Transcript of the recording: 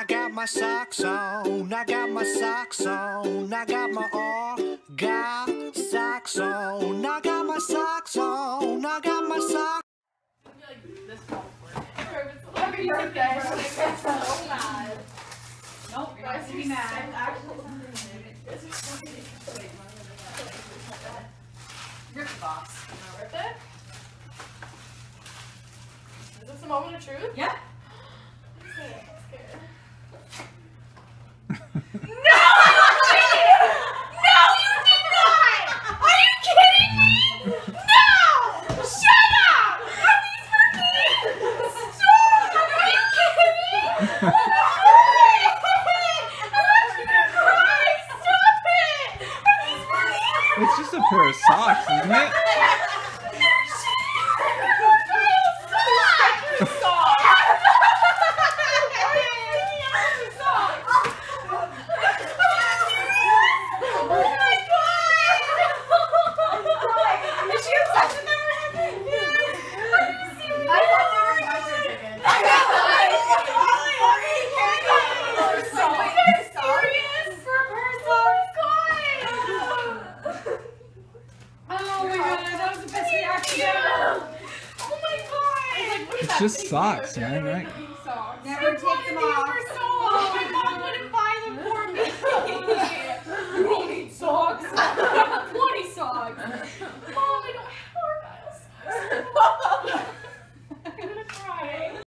I got my socks on, I got my socks on, I got my Argyle socks on, I got my socks on, I got my socks. This won't work. Happy birthday. So mad. Nope, you're not to be mad. Rip the box. You wanna rip it? Is this a moment of truth? Yeah. I'm scared. No! No, you did not! Are you kidding me? No! Shut up! Are these for me? Stop! Are you kidding me? I'm gonna cry! Stop it! Are these for me? It's just a pair of socks, isn't it? It's just socks, man, right? Never take them off. My mom wouldn't buy them for me.